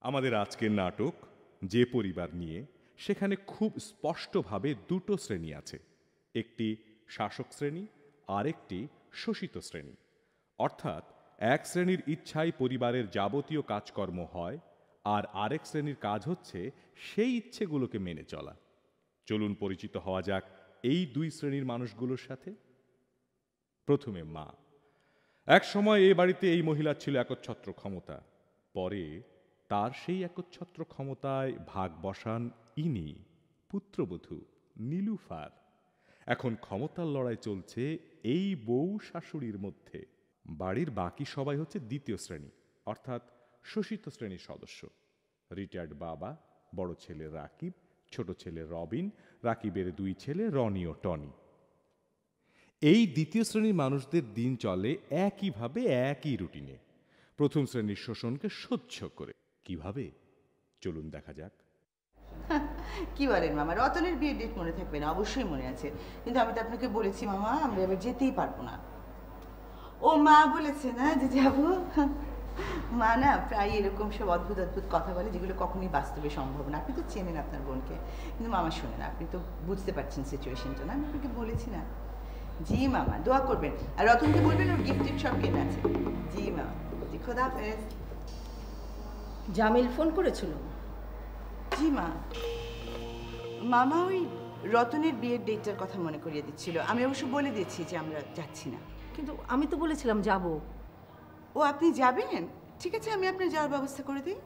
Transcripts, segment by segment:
আমাদের আজকের নাটক যে পরিবার নিয়ে, সেখানে খুব স্পষ্টভাবে দুটো শ্রেণী আছে, একটি শাসক শ্রেণী আর একটি শোষিত শ্রেণী। অর্থাৎ এক শ্রেণীর ইচ্ছায় পরিবারের যাবতীয় কাজকর্ম হয়, আর আরেক শ্রেণীর কাজ হচ্ছে সেই ইচ্ছেগুলোকে মেনে চলা। চলুন পরিচিত হওয়া যাক এই দুই শ্রেণীর মানুষগুলোর সাথে। প্রথমে মা। এক সময় এই বাড়িতে এই মহিলার ছিল একচ্ছত্র ক্ষমতা। পরে তার সেই একচ্ছত্র ক্ষমতায় ভাগ বসান ইনি, পুত্রবধূ নীলুফার। এখন ক্ষমতার লড়াই চলছে এই বউ শাশুড়ির মধ্যে। বাড়ির বাকি সবাই হচ্ছে দ্বিতীয় শ্রেণী, অর্থাৎ শোষিত শ্রেণীর সদস্য। রিটায়ার্ড বাবা, বড় ছেলে রাকিব, ছোট ছেলে রবিন, রাকিবের দুই ছেলে রনি ও টনি। এই দ্বিতীয় শ্রেণীর মানুষদের দিন চলে একইভাবে, একই রুটিনে, প্রথম শ্রেণীর শোষণকে সহ্য করে। কিভাবে চলুন দেখা যাক। কি বলেন মামা, রতনের বিয়ের ডেট মনে থাকবে না? অবশ্যই মনে আছে, কিন্তু আমি তো আপনাকে বলেছি মামা আমরা এবার যেতেই পারবো না। ও মা বলেছে না যে যাবো। মা না প্রায় এরকম সব অদ্ভুত অদ্ভুত কথা বলে যেগুলো কখনোই বাস্তবে সম্ভব না। আপনি তো চেনেন আপনার বোনকে, কিন্তু মামা শোনেন, আপনি তো বুঝতে পারছেন সিচুয়েশনটা না? আমি আপনাকে বলেছি না। জি মামা, দোয়া করবেন, আর রতনকে বলবেন ওর গিফট টিফট সব কেনা আছে। জি মামা, জি খোদা হাফেজ। জামিল ফোন করেছিল? জি মা। মামা ওই রতনের বিয়ের ডেটটার কথা মনে করিয়ে দিচ্ছিল। আমি অবশ্য বলে দিয়েছি যে আমরা যাচ্ছি না। কিন্তু আমি তো বলেছিলাম যাব। ও আপনি যাবেন? ঠিক আছে, আমি আপনার যাওয়ার ব্যবস্থা করে দিই।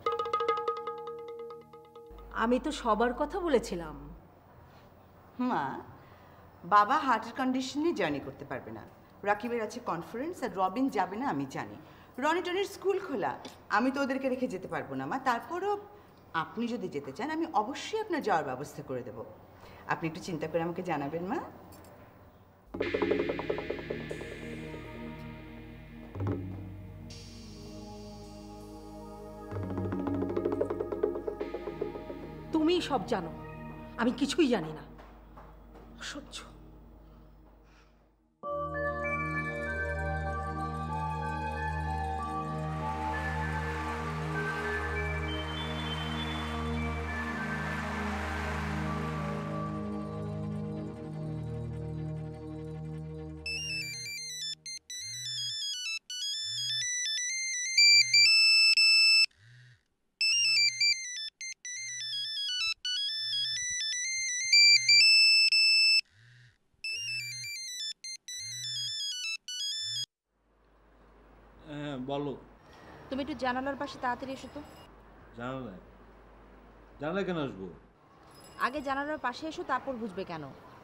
আমি তো সবার কথা বলেছিলাম। মা, বাবা হার্টের কন্ডিশনে জার্নি করতে পারবে না, রাকিবের আছে কনফারেন্স, আর রবিন যাবে না আমি জানি। রনি টনির স্কুল খোলা, আমি তো ওদেরকে রেখে যেতে পারবো না মা। তারপরও আপনি যদি যেতে চান আমি অবশ্যই আপনার যাওয়ার ব্যবস্থা করে দেব। আপনি একটু চিন্তা করে আমাকে জানাবেন মা। তুমি সব জানো, আমি কিছুই জানি না। অসহ্য। বলো। তুমি একটু জানালার পাশে তাড়াতাড়ি এসো তো। জানালায়? জানালায় কেন আসবো? আগে জানালার পাশে এসো, তারপর বুঝবে কেন।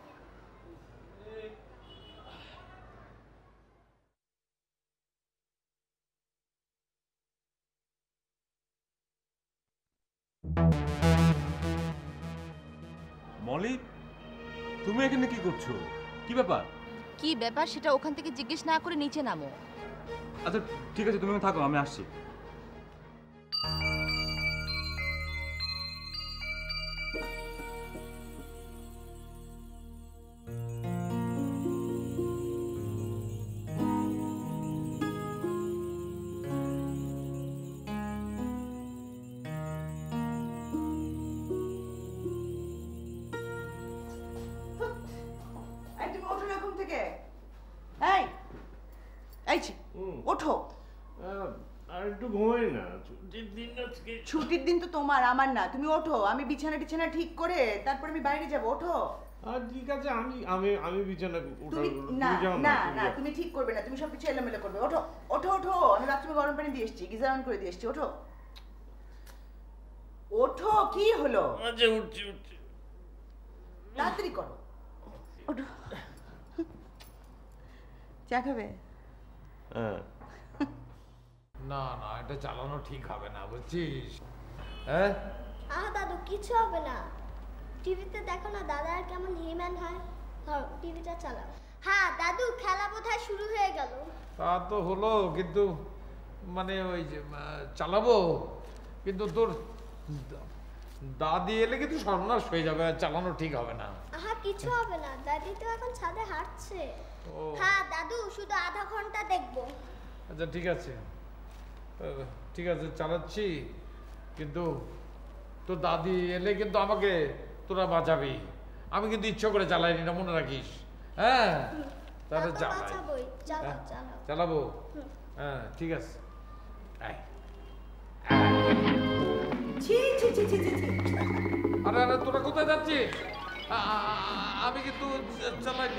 মলি, তুমি এখানে কি করছো? কি ব্যাপার? কি ব্যাপার সেটা ওখান থেকে জিজ্ঞেস না করে নিচে নামো। আচ্ছা ঠিক আছে, তুমি থাকো, আমি আসছি। ওঠো। আর একটু ঘুমাই না, ছুটির দিন আজকে। ছুটির দিন তো তোমার, আমার না। তুমি ওঠো, আমি বিছানা টিছানা ঠিক করে তারপর আমি বাইরে যাব। ওঠো। আর ঠিক আছে, আমি আমি আমি বিছানা তুমি না না না তুমি ঠিক করবে না, তুমি সবকিছু এলোমেলো করবে। ওঠো ওঠো ওঠো, আমি বাথরুমে গরম পানি দিয়ে এসেছি, গিজার অন করে দিয়ে এসেছি। ওঠো ওঠো। কি হলো? আচ্ছা উঠছি উঠছি, তাড়াতাড়ি করো। ওঠো। চা খাবে? হ্যাঁ। না না, এটা চালানো ঠিক হবে না, বুঝছিস? হ্যাঁ দাদু, কিছু হবে না। টিভিতে দেখো না দাদা আর কেমন হিম্যান হয়। ধরো টিভিটা চালাও। হ্যাঁ দাদু, খেলা বোধহয় শুরু হয়ে গেল। তা তো হলো, কিন্তু মানে ওই যে চালাবো, কিন্তু তোর দাদি এলে কিন্তু সর্বনাশ হয়ে যাবে, চালানো ঠিক হবে না। কিছু হবে না, দাদি তো এখন ছাদে হাঁটছে। হ্যাঁ দাদু, শুধু আধা ঘন্টা দেখবো। আচ্ছা ঠিক আছে, ঠিক আছে চালাচ্ছি, কিন্তু তোর দাদি এলে কিন্তু আমাকে তোরা বাঁচাবি। আমি কিন্তু ইচ্ছা করে চালাইনি না, মনে রাখিস। হ্যাঁ তাহলে চালাবো। হ্যাঁ ঠিক আছে। আরে আরে তোরা কোথায় যাচ্ছিস? আমি কিন্তু চালাইনি।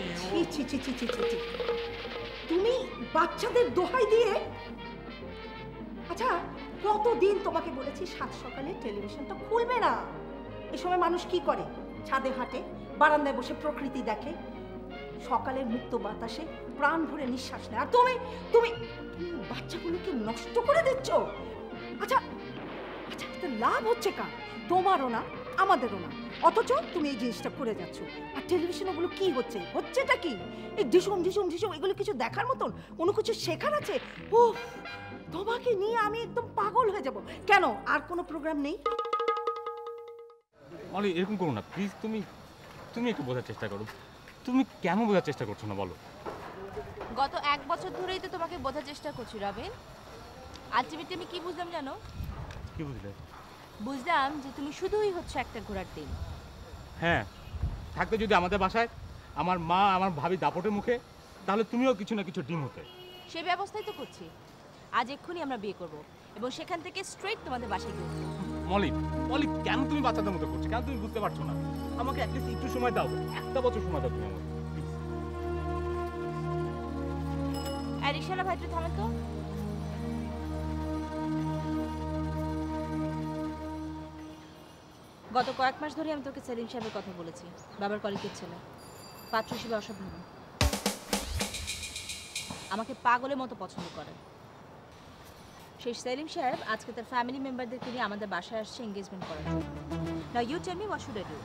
তুমি বাচ্চাদের দোহাই দিয়ে। আচ্ছা কতদিন তোমাকে বলেছি সাত সকালে টেলিভিশনটা খুলবে না। এই সময় মানুষ কি করে? ছাদে হাঁটে, বারান্দায় বসে প্রকৃতি দেখে, সকালের মুক্ত বাতাসে প্রাণ ভরে নিঃশ্বাস নেয়। আর তুমি তুমি বাচ্চাগুলোকে নষ্ট করে দিচ্ছ। আচ্ছা আচ্ছা এতে লাভ হচ্ছে কার? তোমারও না, আমাদেরও না। অথচ তুমি এই জিনিসটা করে যাচ্ছ। আর টেলিভিশন ওগুলো কি হচ্ছে? হচ্ছেটা কি? এই ঢিসুম ঢিসুম ঢিসুম, এগুলো কিছু দেখার মতন? কোনো কিছু শেখার আছে? ও তোমাকে নিয়ে আমি একদম পাগল হয়ে যাব। কেন আর কোনো প্রোগ্রাম নেই? অলি এরকম করো না প্লিজ। তুমি একটু বোঝার চেষ্টা করো। তুমি কেন বোঝার চেষ্টা করছো না বলো? গত 1 বছর ধরেই তো তোমাকে বোঝার চেষ্টা করছি রবিন। আলটিমেটলি আমি কি বুঝলাম জানো? কি বুঝলে? বুঝলাম যে তুমি শুধুই হচ্ছে একটা ঘোড়ার ডিম। হ্যাঁ, থাকতে যদি আমাদের বাসায় আমার মা আমার ভাবি দাপটের মুখে, তাহলে তুমিও কিছু না কিছু ডিম হতে। সেই ব্যবস্থাই তো করছি। আজ এক্ষুনি আমরা বিয়ে করব এবং সেখান থেকে স্ট্রেট তোমাদের বাসায় গিয়ে। মলি কেন তুমি বাচ্চাদের মতো করছো? কেন তুমি বুঝতে পারছো না? আমাকে অ্যাটলিস্ট একটু সময় দাও, 1টা বছর সময় দাও তুমি আমাকে। রিকশাওয়ালা ভাইটা থামেন তো। গত কয়েক মাস ধরে আমি তোকে সেলিম সাহেবের কথা বলেছি, বাবার কলিগের ছেলে, পাত্র হিসেবে অসাধারণ, আমাকে পাগলের মতো পছন্দ করে। সেই সেলিম সাহেব আজকে তার ফ্যামিলি মেম্বারদেরকে নিয়ে আমাদের বাসায় আসছে এঙ্গেজমেন্ট করার জন্য। Now you tell me what should I do?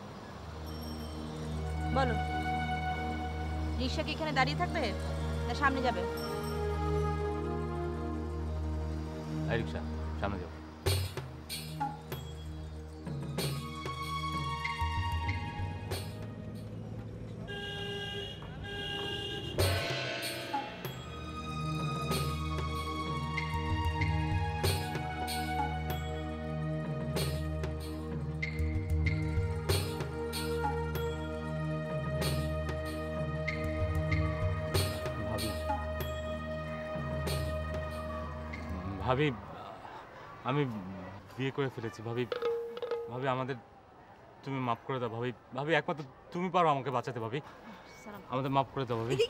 বলো, রিকশা কি এখানে দাঁড়িয়ে থাকবে না সামনে যাবে? রিকশা সামনে যাও। ভাবি আমি বিয়ে করে ফেলেছি। ভাবি আমাদের তুমি মাফ করে দাও ভাবি একমাত্র তুমি পারো আমাকে বাঁচাতে। ভাবি আমাদের মাফ করে দাও ভাবি।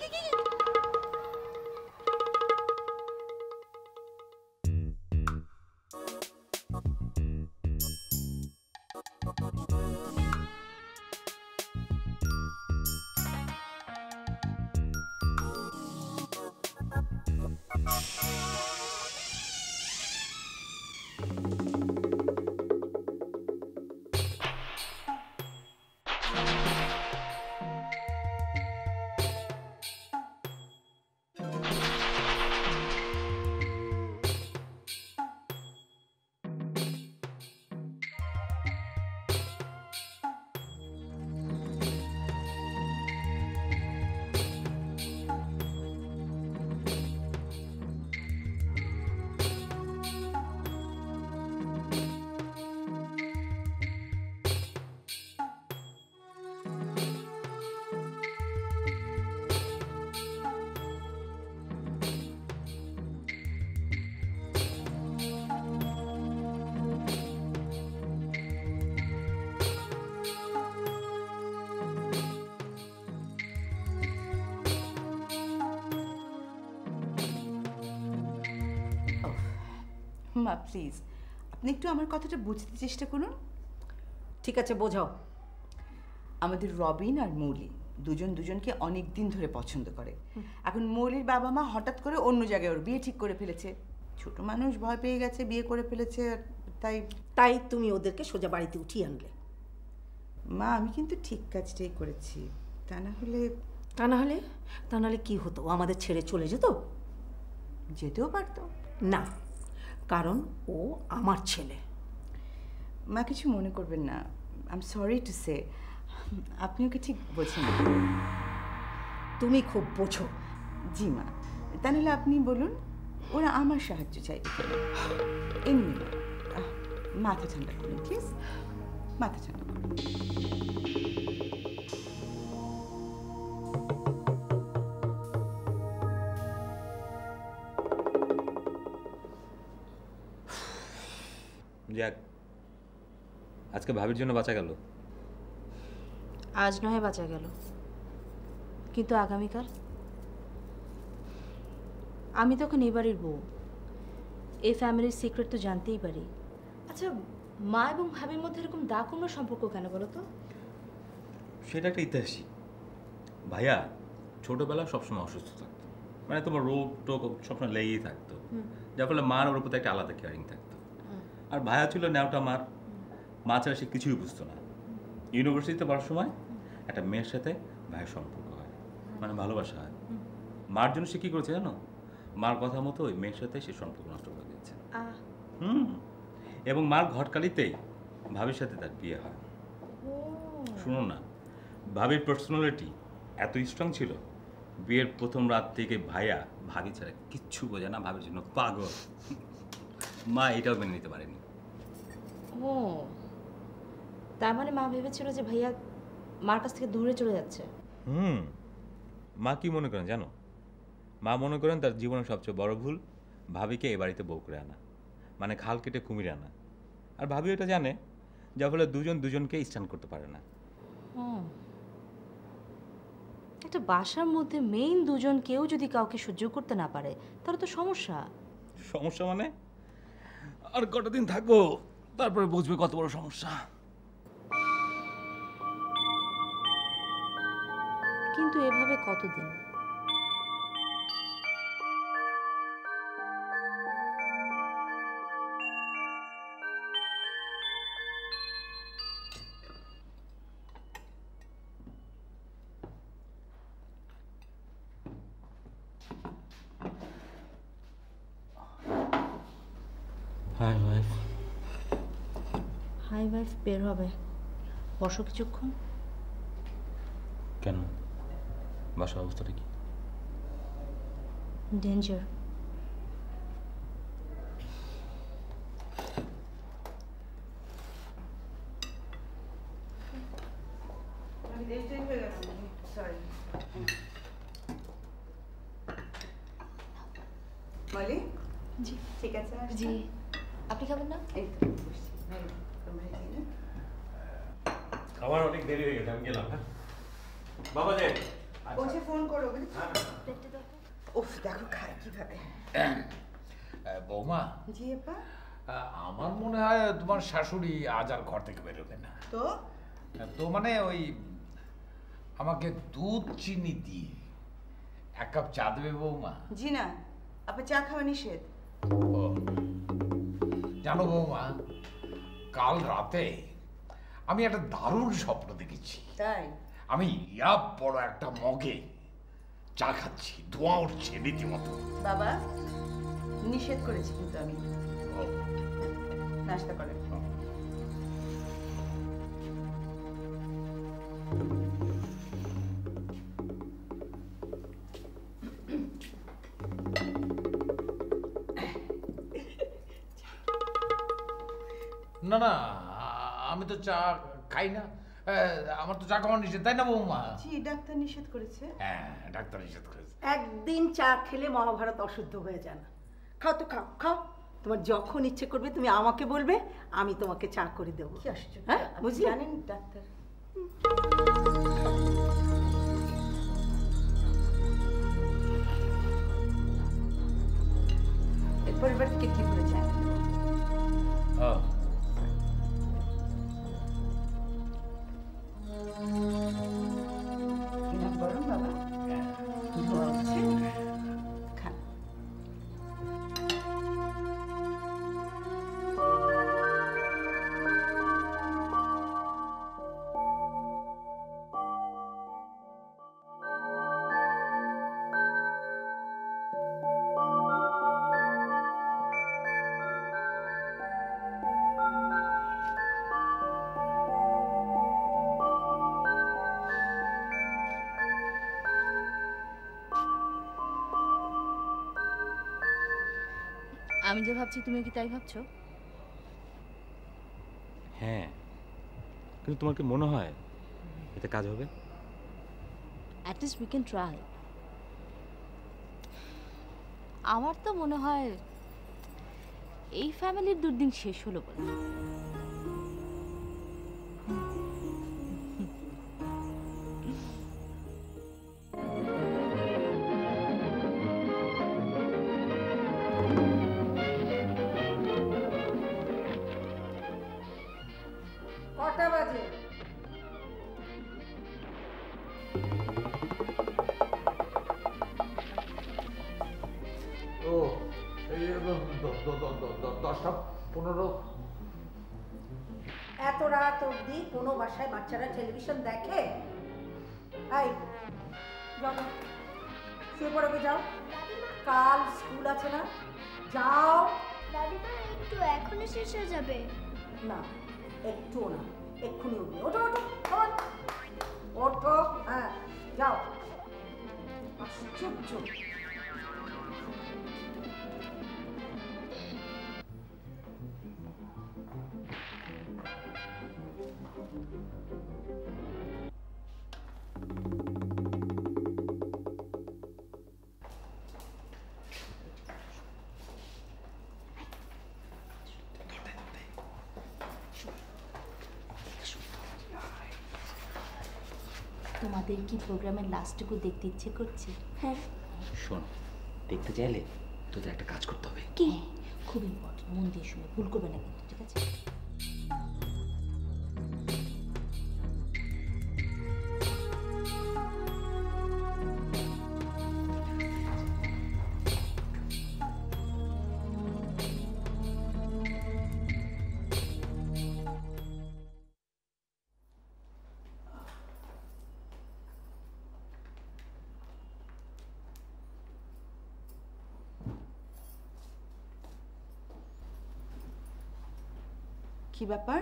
মা প্লিজ আপনি একটু আমার কথাটা বুঝতে চেষ্টা করুন। ঠিক আছে, বোঝাও। আমাদের রবিন আর মৌলি দুজনকে অনেক দিন ধরে পছন্দ করে। এখন মৌলির বাবা মা হঠাৎ করে অন্য জায়গায় ওর বিয়ে ঠিক করে ফেলেছে। ছোট মানুষ ভয় পেয়ে গেছে, বিয়ে করে ফেলেছে। তাই তুমি ওদেরকে সোজা বাড়িতে উঠিয়ে আনলে। মা আমি কিন্তু ঠিক কাজটাই করেছি। তা না হলে কি হতো? আমাদের ছেড়ে চলে যেত? যেতেও পারতো না, কারণ ও আমার ছেলে। মা কিছু মনে করবেন না, I am sorry to say. আপনি ওকে ঠিক বোঝেন। তুমি খুব বোঝো। জি মা, তা নাহলে আপনি বলুন ওরা আমার সাহায্য চাইবে। এমনি মাথা ঠান্ডা করুন প্লিজ, মাথা ঠান্ডা করুন। যাক, আজকে ভাবির জন্য বাঁচা গেল। আজ নয় বাঁচা গেল, কিন্তু আগামীকাল আমি তখন এবারের বউ, এই ফ্যামিলির সিক্রেট তো জানতেই পারি। আচ্ছা, মা এবং ভাবির মধ্যে এরকম দাকুণ্ড সম্পর্ক কেন বলো তো? সেটা একটা ইতিহাসই। ভাইয়া ছোটবেলা সবসময় অসুস্থ থাকতো, মানে তোমার রোগ টোগ সবসময় লেগেই থাকতো, যার ফলে মার ওর প্রতি একটা আলাদা কেয়ারিং থাকতো। আর ভাইয়া ছিল ন্যাওটা মার, মা ছাড়া সে কিছুই বুঝতো না। ইউনিভার্সিটিতে পড়ার সময় একটা মেয়ের সাথে ভাইয়ের সম্পর্ক হয়, মানে ভালোবাসা হয়। মার জন্য সে কী করেছে জানো? মার কথা মতো ওই মেয়ের সাথে সে সম্পর্ক নষ্ট করে দিয়েছে। এবং মার ঘটকালিতেই ভাবির সাথে তার বিয়ে হয়। শুনো না, ভাবির পার্সোনালিটি এত স্ট্রং ছিল, বিয়ের প্রথম রাত থেকে ভাইয়া ভাবি ছাড়া কিচ্ছু বোঝে না, ভাবির জন্য পাগল। মা এটাও মেনে নিতে পারেনি। ও, তার মানে মা ভেবেছিল যে ভাইয়া মার কাছ থেকে দূরে চলে যাচ্ছে। মা কি মনে করেন জানো? মা মনে করেন তার জীবনের সবচেয়ে বড় ভুল ভাবিকে এ বাড়িতে বউ করে আনা, মানে খাল কেটে কুমিরে আনা। আর ভাবি এটা জানে, যার ফলে দুজন দুজনকে স্ট্যান্ড করতে পারে না। একটা বাসার মধ্যে মেইন দুজন কেউ যদি কাউকে সহ্য করতে না পারে, তাহলে তো সমস্যা। সমস্যা মানে? আর কটা দিন থাকবো, তারপরে বুঝবে কত বড় সমস্যা। কিন্তু এভাবে কতদিন? High wife. হাই ওয়াইফ বের হবে, বসো কিছুক্ষণ। কেন? বাসার অবস্থাটা কি? ডেঞ্জার। মলি, জি ঠিক আছে। জি, আপনি খাবেন না? এই তো বসছি। খাবার অনেক দেরি হয়ে গেছে, আমি গেলাম। হ্যাঁ বাবা যে পৌঁছে ফোন করো। উফ, দেখো খায় কিভাবে। বৌমা, জি আপা। আমার মনে হয় তোমার শাশুড়ি আজ আর ঘর থেকে বেরোবে না। তো মানে ওই আমাকে দুধ চিনি দিয়ে এক কাপ চা দেবে বৌমা? জি না, আপা চা খাওয়া নিষেধ। জানো বৌমা, কাল রাতে আমি একটা দারুণ স্বপ্ন দেখেছি। তাই? আমি বড় একটা মগে চা খাচ্ছি, ধোঁয়া উঠছে রীতিমতো। বাবা নিষেধ করেছি কিন্তু আমি। নাস্তা করেন। না না, আমি তো চা খাই না, আমার তো চা খাওয়ার নিষেধ, তাই না বৌমা? জি, ডাক্তার নিষেধ করেছে। হ্যাঁ, ডাক্তার নিষেধ করেছে। একদিন চা খেলে মহাভারত অশুদ্ধ হয়ে যায় না। খাও তো, খাও খাও, তোমার যখন ইচ্ছে করবে তুমি আমাকে বলবে, আমি তোমাকে চা করে দেবো। কি আশ্চর্য, হ্যাঁ বুঝলি? জানেন ডাক্তার এরপর এবার কেটলি ভরে যায়। গরম বাবা, ধোঁয়া উঠছে, খান। আমি যে ভাবছি তুমি কি তাই ভাবছো? হ্যাঁ, কিন্তু তোমার কি মনে হয় এতে কাজ হবে? At least we can try. আমার তো মনে হয় এই ফ্যামিলির দুর্দিন শেষ হলো বলে। কটা বাজে? ও এই 10:15। এত রাত অবধি কোনো বাসায় বাচ্চারা টেলিভিশন দেখে? এই যাও না, শুয়ে পড়বে, যাও, কাল স্কুল আছে না, যাও। দাদিমা একটু এখনই শেষ হয়ে যাবে। না, একটুও না, এক্ষুনি উঠবে। ওঠো ওঠো, come on, ওঠো, হ্যাঁ যাও। আশ্চর্য। তোমাদের কি প্রোগ্রামের লাস্টটুকু দেখতে ইচ্ছে করছে? হ্যাঁ। শোন, দেখতে চাইলে তোদের একটা কাজ করতে হবে। কি? খুব ইম্পর্টেন্ট, মন দিয়ে শুনে, ভুল করবে না কিন্তু, ঠিক আছে? কি ব্যাপার,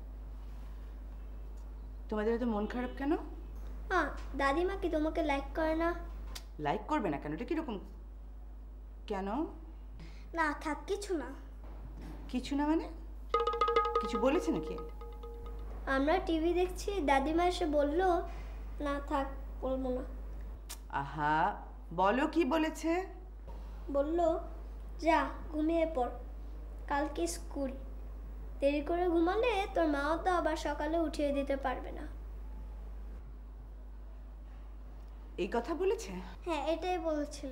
তোমাদের এত মন খারাপ কেন? দাদিমা কি তোমাকে লাইক করে না? লাইক করবে না কেন? এটা কিরকম? কেন? না থাক, কিছু না। কিছু না মানে? কিছু বলেছে নাকি? আমরা টিভি দেখছি, দাদিমা এসে বললো না থাক, বলবো না। আহা, বলো কি বলেছে? বললো যা ঘুমিয়ে পড়, কালকে স্কুল, দেরি করে ঘুমালে তোর মাও তো আবার সকালে উঠিয়ে দিতে পারবে না। এই কথা বলেছে? হ্যাঁ, এটাই বলেছিল।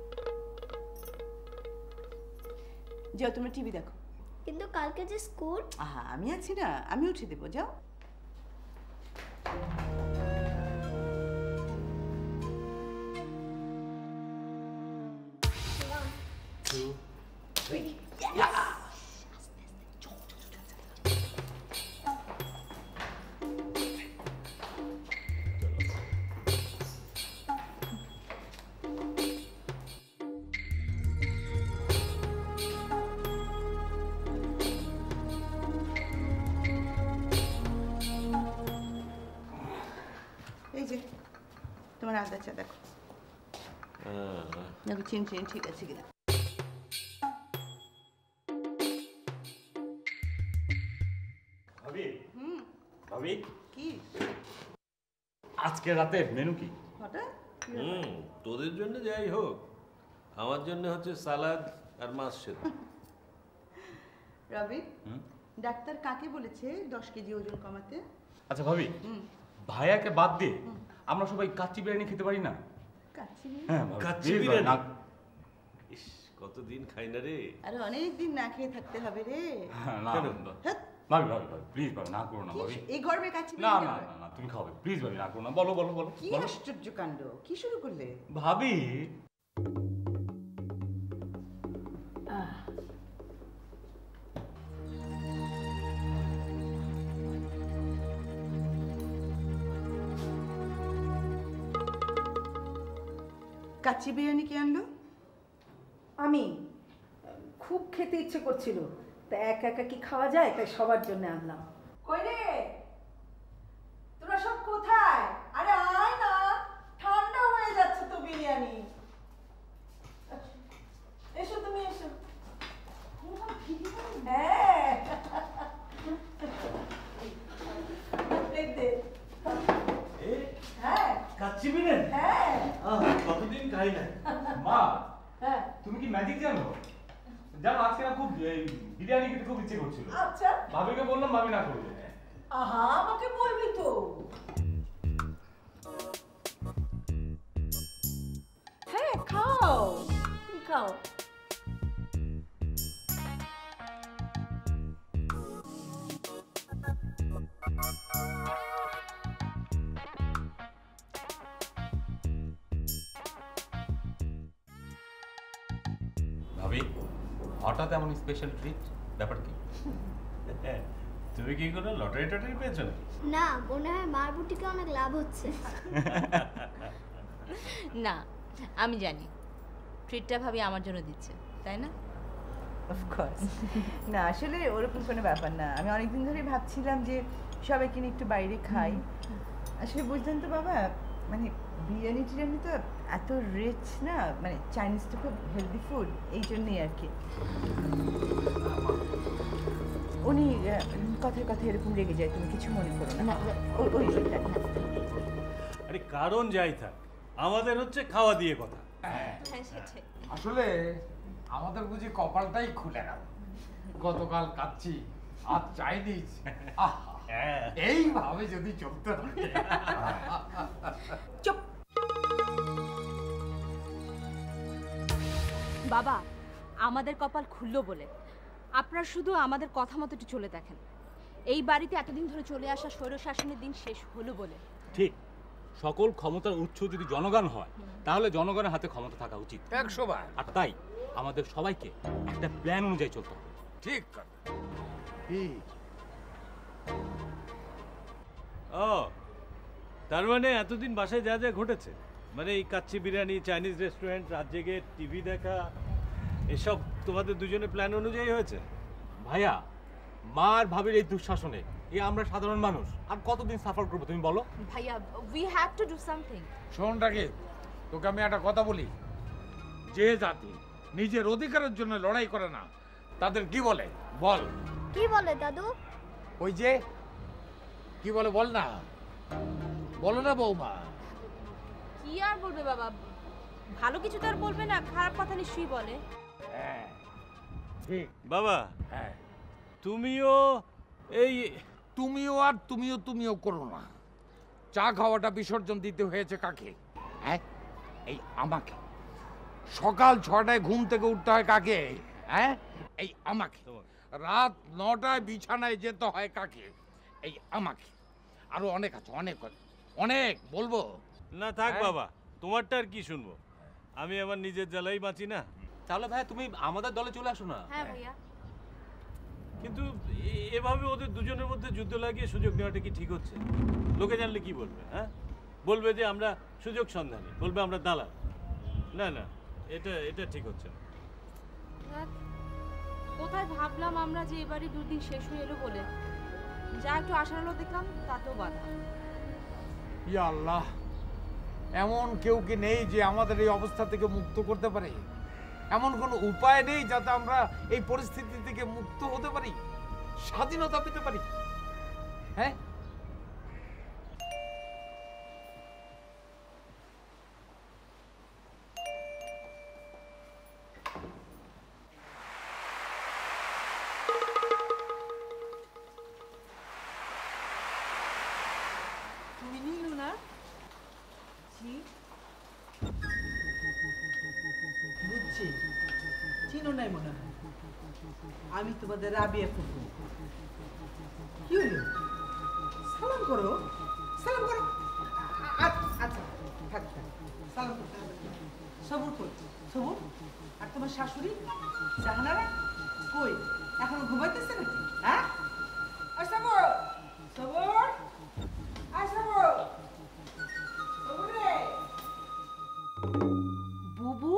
যাও তুমি টিভি দেখো। কিন্তু কালকে যে স্কুল। আহা, আমি আছি না, আমি উঠিয়ে দেবো, যাও। এই যে তোমার আদা চা দেখো, দেখো চিনি চিনি ঠিক আছে কিনা। ভাবি, ভাবি কি আজকে রাতের মেনু কি? হঠাৎ? তোদের জন্য যাই হোক, আমার জন্য হচ্ছে সালাদ আর মাছ সেদ্ধ। রবি, ডাক্তার কাকে বলেছে 10 কেজি ওজন কমাতে? আচ্ছা ভাবি, ভাইয়াকে বাদ দিয়ে আমরা সবাই কাচ্চি বিরিয়ানি খেতে পারি না? কাচ্চি বিরিয়ানি? হ্যাঁ, কাচ্চি বিরিয়ানি? ইস, কতদিন খাই না রে। আরে অনেক দিন না খেয়ে থাকতে হবে রে। না ভাবি, ভাবি ভাবি প্লিজ ভাবি, না করো না ভাবি। এই গরমে কাচ্চি না বিরিয়ানি? না না, তুমি খাবে প্লিজ ভাবি, না করো না। বলো বলো বলো। কি আশ্চর্য কাণ্ড, কি শুরু করলে? ভাবি কাচ্চি বিরিয়ানি কে আনলো? আমি, খুব খেতে ইচ্ছে করছিল, তা একা একা কি খাওয়া যায়, তাই সবার জন্য আনলাম। কই রে, তোরা সব কোথায়? আরে আয় না, ঠান্ডা হয়ে যাচ্ছে তো বিরিয়ানি। এসো তুমি, এসো। হ্যাঁ কাচ্চি বিরিয়ানি? হ্যাঁ। কতদিন খাই না। মা, হ্যাঁ। তুমি কি ম্যাজিক জানো? জানো আজকে না খুব বিরিয়ানি খেতে খুব ইচ্ছে করছিল। আচ্ছা। ভাবিকে বললাম, ভাবি না করলো। আহা, আমাকে বলবি তো। হ্যাঁ, খাও, তুমি খাও। ভাবি, হঠাৎ এমন স্পেশাল ট্রিট, ব্যাপার কি? তুমি কি কোনো লটারি টটারি পেয়েছো? না, মনে হয় মার বুটিকে অনেক লাভ হচ্ছে। না, আমি জানি ট্রিটটা ভাবি আমার জন্য দিচ্ছে, তাই না? অফকোর্স। না, আসলে ওরকম কোনো ব্যাপার না। আমি অনেকদিন ধরেই ভাবছিলাম যে সবাইকে নিয়ে একটু বাইরে খাই। আসলে বুঝলেন তো বাবা, মানে বিরিয়ানি টিরিয়ানি তো এত রিচ না, মানে চাইনিজ তো খুব হেলদি ফুড, এই জন্যই আর কি। উনি কথায় কথায় এরকম রেগে যায়, তুমি কিছু মনে করো না। আরে কারণ যাই থাক, আমাদের হচ্ছে খাওয়া দিয়ে কথা। আসলে আমাদের বুঝি কপালটাই খুলে গেল। গতকাল কাচ্চি, আজ চাইনিজ। এইভাবে যদি চলতে থাকে। চুপ। বাবা, আমাদের কপাল খুললো বলে আপনারা শুধু আমাদের কথা মতো একটু চলে দেখেন। এই বাড়িতে এতদিন ধরে চলে আসা স্বৈরশাসনের দিন শেষ হলো বলে। ঠিক, সকল ক্ষমতার উৎস যদি জনগণ হয়, তাহলে জনগণের হাতে ক্ষমতা থাকা উচিত 100 বার। আর তাই আমাদের সবাইকে একটা প্ল্যান অনুযায়ী চলতে হবে। ঠিক। ও, তার মানে এতদিন বাসায় যা যা ঘটেছে, মানে এই কাচ্চি বিরিয়ানি, চাইনিজ রেস্টুরেন্ট, রাত জেগে টিভি দেখা, এসব তোমাদের দুজনের প্ল্যান অনুযায়ী হয়েছে? ভাইয়া, মার ভাবির এই দুঃশাসনে আমরা সাধারণ মানুষ আর কতদিন সাফার করবো তুমি বলো? ভাইয়া, we have to do something. শোন রাকিব, তোকে আমি একটা কথা বলি, যে জাতি নিজের অধিকারের জন্য লড়াই করে না, তাদের কি বলে বল? কি বলে দাদু? ওই যে কি বলে বল না, বলো না বৌমা। কি আর বলবে বাবা, ভালো কিছু তো আর বলবে না, খারাপ কথা নিশ্চয়ই বলে। হ্যাঁ ঠিক বাবা। হ্যাঁ, তুমিও এই তুমিও করো না। চা খাওয়াটা বিসর্জন দিতে হয়েছে কাকে? হ্যাঁ, এই আমাকে। সকাল 6টায় ঘুম থেকে উঠতে হয় কাকে? হ্যাঁ, এই আমাকে। রাত 9টায় বিছানায় যেতে হয় কাকে? এই আমাকে। আরো অনেক আছে, অনেক বলবো না। থাক বাবা, তোমারটা আর কি শুনবো, আমি আমার নিজের জ্বালাই বাঁচি না। তাহলে ভাইয়া তুমি আমাদের দলে চলে আসো না। হ্যাঁ ভাইয়া। কিন্তু এভাবে ওদের দুজনের মধ্যে যুদ্ধ লাগিয়ে সুযোগ নেওয়াটা কি ঠিক হচ্ছে? লোকে জানলে কি বলবে? হ্যাঁ, বলবে যে আমরা সুযোগ সন্ধানী, বলবে আমরা দালাল। না না, এটা ঠিক হচ্ছে না। কোথায় ভাবলাম আমরা যে এবারে দুদিন শেষ হয়ে এলো বলে, যা একটু আশার আলো দেখলাম তাতেও বাধা। ইয়া আল্লাহ, এমন কেউ কি নেই যে আমাদের এই অবস্থা থেকে মুক্ত করতে পারে? এমন কোনো উপায় নেই যাতে আমরা এই পরিস্থিতি থেকে মুক্ত হতে পারি, স্বাধীনতা পেতে পারি? হ্যাঁ, তুমি নিলু না? জি, বুঝছি। চিনো নাই মনে হয়। আমি তোমাদের রাবিয়া ফুফু। কি হলো? সালাম করো, সালাম করো। আচ্ছা, থাক। সালাম করতে হবে। সবুর কই? সবুর আর তোমার শাশুড়ি জাহানারা কই? এখনো ঘুমাইতেছে নাকি? হ্যাঁ, সবুর, সবুর, সবুর, সবুর রে। বুবু,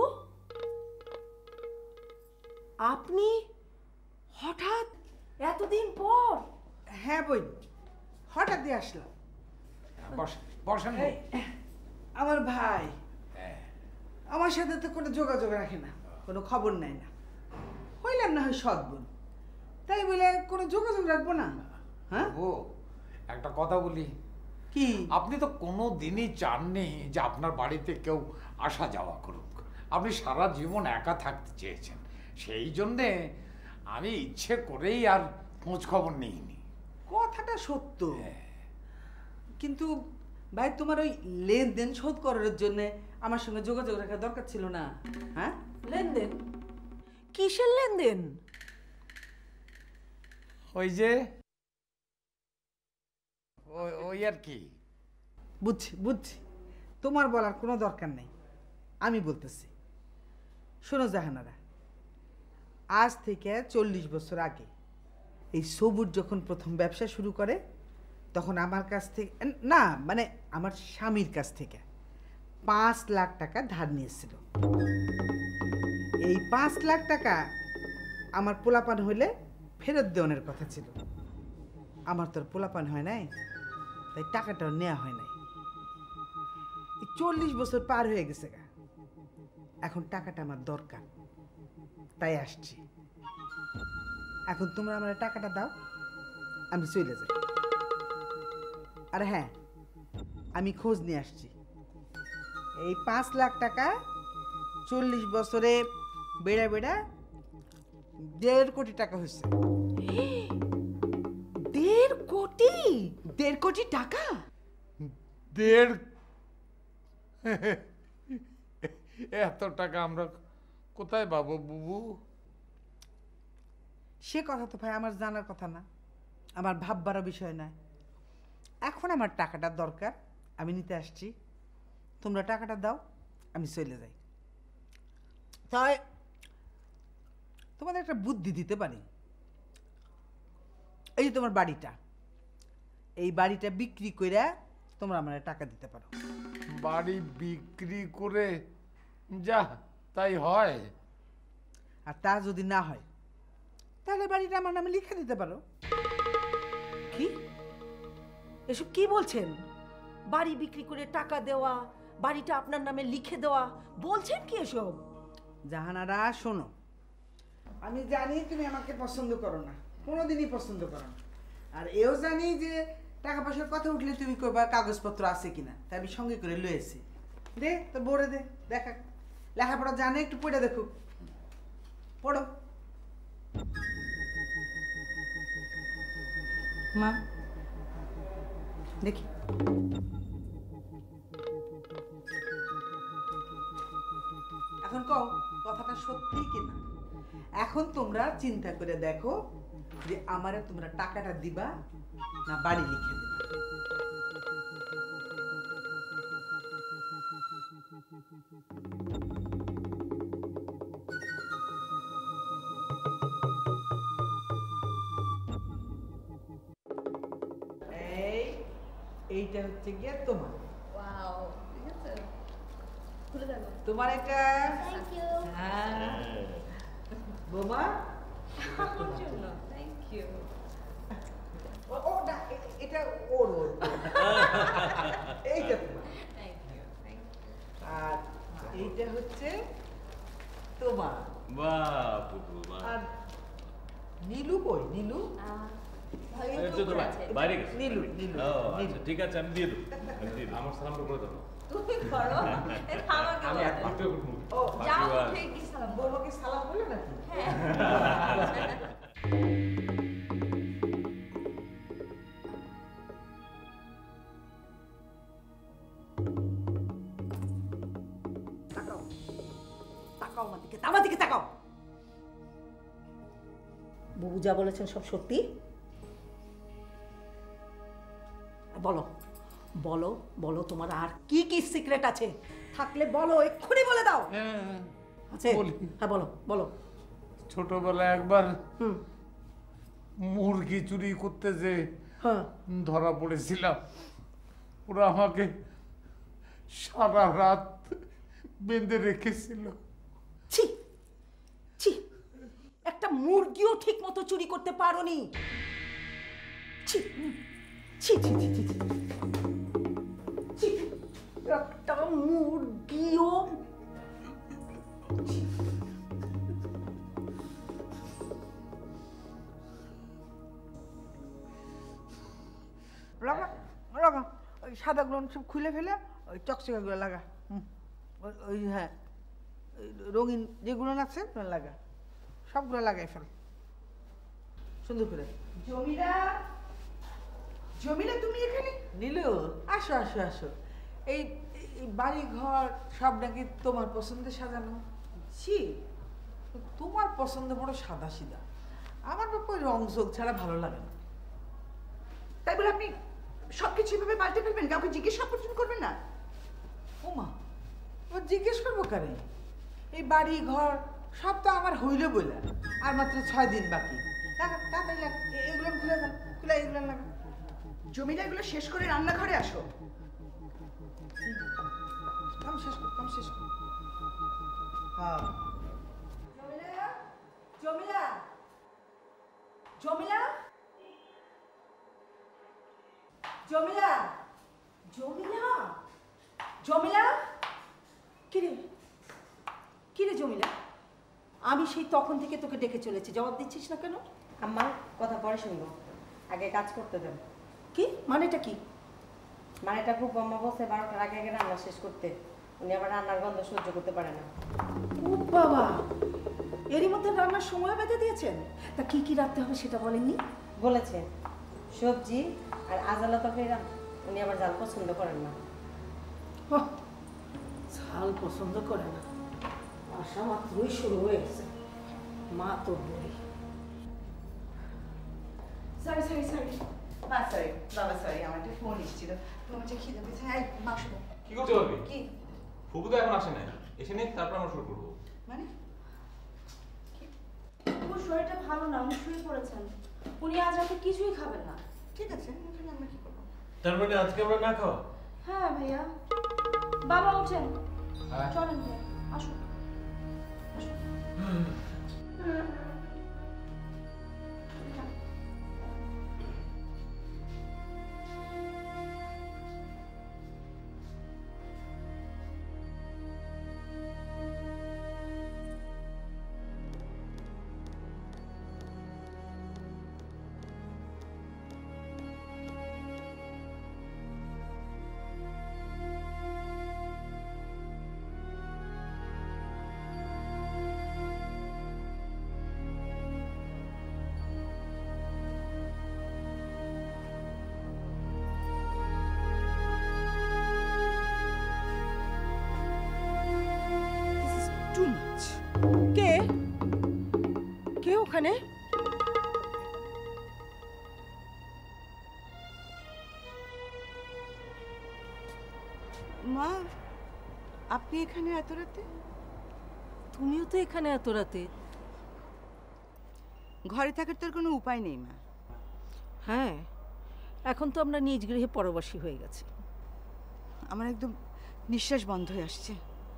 আপনি হঠাৎ এতদিন পর? হ্যাঁ বই, হঠাৎই আসলাম। বসেন। আমার ভাই আমার সাথে তো কোনো যোগাযোগ রাখে না, কোনো খবর নেয় না। হইলাম না হয় সৎ বোন, তাই বলে কোনো যোগাযোগ রাখবো না? হ্যাঁ, ও একটা কথা বলি, কি আপনি তো কোনো দিনই চাননি যে আপনার বাড়িতে কেউ আসা যাওয়া করুক। আপনি সারা জীবন একা থাকতে চেয়েছেন, সেই জন্যে আমি ইচ্ছে করেই আর খোঁজ খবর নিইনি। কথাটা সত্য, কিন্তু ভাই তোমার ওই লেনদেন শোধ করার জন্য আমার সঙ্গে যোগাযোগ রাখা দরকার ছিল না? হ্যাঁ, লেনদেন? কিসের লেনদেন? ওই যে ওই আর কি। বুঝছি বুঝছি, তোমার বলার কোনো দরকার নেই, আমি বলতেছি। শোনো জাহানারা, আজ থেকে 40 বছর আগে এই সবুর যখন প্রথম ব্যবসা শুরু করে, তখন আমার কাছ থেকে, না মানে আমার স্বামীর কাছ থেকে 5 লাখ টাকা ধার নিয়েছিল। এই 5 লাখ টাকা আমার পোলাপান হইলে ফেরত দেওয়ার কথা ছিল। আমার তোর পোলাপান হয় নাই, তাই টাকাটাও নেওয়া হয় নাই। 40 বছর পার হয়ে গেছে গা, এখন টাকাটা আমার দরকার, তাই আসছি। এখন তোমরা আমার টাকাটা দাও, আমি চলে যাই। আর হ্যাঁ, আমি খোঁজ নিয়ে আসছি। এই 5 লাখ টাকা 40 বছরে বেড়া বেড়া 1.5 কোটি টাকা হয়েছে। 1.5 কোটি? 1.5 কোটি টাকা? 1.5? এত টাকা আমরা কোথায় পাবো বুবু? সে কথা তো ভাই আমার জানার কথা না, আমার ভাববারও বিষয় না। এখন আমার টাকাটা দরকার, আমি নিতে আসছি। তোমরা টাকাটা দাও, আমি চলে যাই। তাই তোমাদের একটা বুদ্ধি দিতে পারি। এই যে তোমার বাড়িটা, এই বাড়িটা বিক্রি করে তোমরা আমার টাকা দিতে পারো। বাড়ি বিক্রি করে যা তাই হয়? আর তা যদি না হয়, তাহলে বাড়িটা আমার নামে লিখে দিতে পারো। কি এসব কি বলছেন? বাড়ি বিক্রি করে টাকা দেওয়া, বাড়িটা আপনার নামে লিখে দেওয়া, বলছেন কি এসব? জাহানারা শোনো, আমি জানি তুমি আমাকে পছন্দ করো না, কোনোদিনই পছন্দ করো না। আর এও জানি যে টাকা পয়সার কথা উঠলে তুমি কইবা কাগজপত্র আছে কিনা, তাই আমি সঙ্গে করে লয়েছি। দে তো বড়ে দে, দেখা লেখাপড়া জানে, একটু পড়ে দেখুক। পড়ো মা, দেখি। এখন কও কথাটা সত্যি কিনা। এখন তোমরা চিন্তা করে দেখো যে আমারে তোমরা টাকাটা দিবা না বাড়ি লিখে দিবা। এইটা হচ্ছে গিয়ে তোমার। ওয়াও, ঠিক আছে, খুলে দাও। তোমার একটা থ্যাংক ইউ। হ্যাঁ বোমা, আমার জন্য থ্যাংক ইউ। ও না, এটা ওর ওর এইটা তোমার। Thank you, thank you. আর এইটা হচ্ছে তোমার। বাহ পুপু বাহ। আর নীলু কই? নীলু বাইরে গেছে। নীলু নীলু ও আচ্ছা, ঠিক আছে, আমি দিয়ে দেবো, আমি দিয়ে দেবো। আমার সালামটা করে দেবো। তুমি করো, এটা আমাকে আমি বলো। একটু করবো। ও যাও, উঠে কি সালাম বলো। বৌমাকে সালাম বলে নাকি? হ্যাঁ। তাকাও, তাকাও আমার দিকে, আমার দিকে তাকাও। বাবু যা বলেছেন সব সত্যি? বলো বলো বলো, তোমার আর কি কি সিক্রেট আছে? থাকলে বলো, এক্ষুনি বলে দাও। আছে? হ্যাঁ বলো বলো। ছোটবেলায় একবার মুরগি চুরি করতে যে ধরা পড়েছিলাম, ওরা আমাকে সারা রাত বেঁধে রেখেছিল। ছি ছি, একটা মুরগিও ঠিক মতো চুরি করতে পারোনি। ছি ছি ছি ছি ছি ছি, একটা মুরগিও। লাগা লাগা ওই সাদাগুলো সব খুলে ফেলে ওই চকচকাগুলো লাগা। ওই হ্যাঁ রঙিন যেগুলো আছে লাগা, সবগুলো লাগাই ফেল সুন্দর করে। জমিলা, জমিলা তুমি এখানে? নীলু আসো আসো আসো। এই বাড়ি ঘর সব নাকি তোমার পছন্দে সাজানো? ছি, তোমার পছন্দ বড় সাদা সিধা, আমার বাবা ওই রং চোখ ছাড়া ভালো লাগে না। তাই বলে আপনি সবকিছু এভাবে পাল্টে ফেলবেন, কাউকে জিজ্ঞেস পর্যন্ত করবেন না? ওমা, ও জিজ্ঞেস করবো কারে? এই বাড়ি ঘর সব তো আমার হইল বলে, আর মাত্র 6 দিন বাকি। তাড়াতাড়ি লাগা, এগুলো খুলে দাও, খুলে এগুলো লাগা। জমিলা এগুলো শেষ করে রান্নাঘরে আসো। কাম শেষ কর, কাম শেষ কর। হ্যাঁ জমিলা, জমিলা, জমিলা, জমিলা, জমিলা, কিরে কিরে জমিলা, আমি সেই তখন থেকে তোকে ডেকে চলেছি, জবাব দিচ্ছিস না কেন? আম্মা কথা পরে শুনবো, আগে কাজ করতে দেন। কি মানেটা কি? মানেটা খুব আম্মা বলছে 12টার আগে আগে রান্না শেষ করতে, উনি আবার রান্নার গন্ধ সহ্য করতে পারে না। ও বাবা, এরই মধ্যে রান্নার সময় বেঁধে দিয়েছেন? তা কি কি রাখতে হবে সেটা বলেননি? বলেছে সবজি আর আজালা তরকারি রান, উনি আবার জাল পছন্দ করেন না। ঝাল পছন্দ করে না, আশা মাত্রই শুরু হয়ে গেছে। মা তোর বলি। সরি সরি সরি মা, সরি বাবা, সরি আমার একটা ফোন এসেছিল, তোমার যে খিদে পেয়েছে। এই মাংস দাও। কি করতে পারবি? কি ফুপু তো এখন আসে নাই, এসে নেই তারপর আমরা শুরু করবো। মানে? ওর শরীরটা ভালো না, উনি শুয়ে পড়েছেন, উনি আজ রাতে কিছুই খাবেন না। ঠিক আছে, এখানে আমরা কি করবো? তার মানে আজকে আমরা না খাওয়া? হ্যাঁ ভাইয়া। বাবা ওঠেন, চলেন ভাইয়া, আসুন আসুন। কে কে ওখানে? মা, আপনি এখানে এত রাতে? তুমিও তো এখানে এত রাতে? ঘরে থাকার তোর কোনো উপায় নেই মা। হ্যাঁ, এখন তো আমরা নিজ গৃহে পরবাসী হয়ে গেছি। আমার একদম নিঃশ্বাস বন্ধ হয়ে আসছে।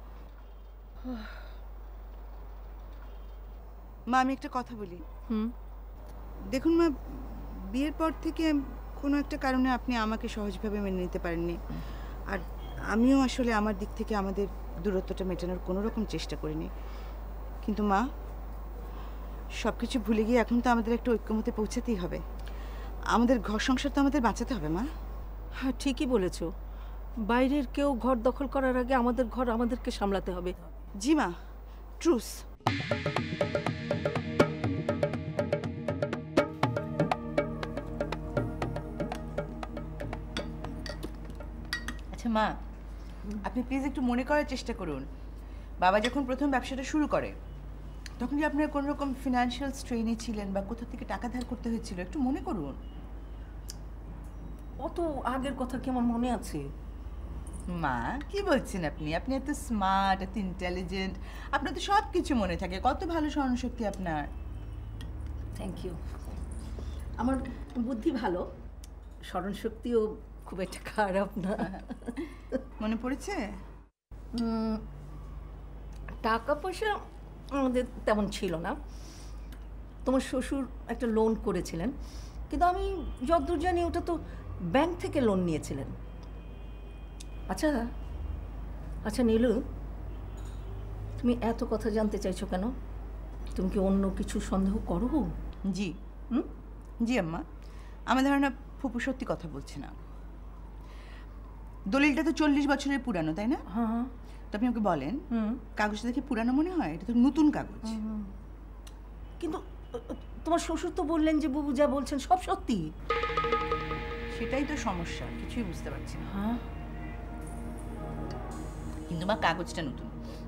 মা, আমি একটা কথা বলি। দেখুন মা, বিয়ের পর থেকে কোনো একটা কারণে আপনি আমাকে সহজভাবে মেনে নিতে পারেননি, আর আমিও আসলে আমার দিক থেকে আমাদের দূরত্বটা মেটানোর কোনো রকম চেষ্টা করিনি। কিন্তু মা, সব কিছু ভুলে গিয়ে এখন তো আমাদের একটা ঐক্যমতে পৌঁছাতেই হবে। আমাদের ঘর সংসার তো আমাদের বাঁচাতে হবে মা। হ্যাঁ, ঠিকই বলেছ। বাইরের কেউ ঘর দখল করার আগে আমাদের ঘর আমাদেরকে সামলাতে হবে। জি মা, ট্রুস। আচ্ছা মা, আপনি প্লিজ একটু মনে করার চেষ্টা করুন, বাবা যখন প্রথম ব্যবসাটা শুরু করে তখন কি আপনার কোনো রকম ফিনান্সিয়াল স্ট্রেনে ছিলেন বা কোথা থেকে টাকা ধার করতে হয়েছিল? একটু মনে করুন। অত আগের কথা কি আমার মনে আছে? মা, কি বলছেন আপনি? আপনি এত স্মার্ট, এত ইন্টেলিজেন্ট, আপনার তো সব কিছু মনে থাকে। কত ভালো স্মরণশক্তি আপনার। Thank you. আমার বুদ্ধি ভালো, স্মরণশক্তিও খুব একটা খারাপ না। মনে পড়েছে? টাকা পয়সা আমাদের তেমন ছিল না। তোমার শ্বশুর একটা লোন করেছিলেন, কিন্তু আমি যতদূর জানি ওটা তো ব্যাংক থেকে লোন নিয়েছিলেন। আচ্ছা আচ্ছা নীলু, তুমি এত কথা জানতে চাইছো কেন? তুমি কি অন্য কিছু সন্দেহ করো? জি জি আম্মা, আমার ধারণা ফুপু সত্যি কথা বলছে না। দলিলটা তো 40 বছরের পুরানো, তাই না? হ্যাঁ। তো আপনি আমাকে বলেন, কাগজটা দেখে পুরানো মনে হয়? এটা তো নতুন কাগজ। কিন্তু তোমার শ্বশুর তো বললেন যে বুবু যা বলছেন সব সত্যি। সেটাই তো সমস্যা, কিছুই বুঝতে পারছি না। হ্যাঁ, কিন্তু মা কাগজটা নতুন।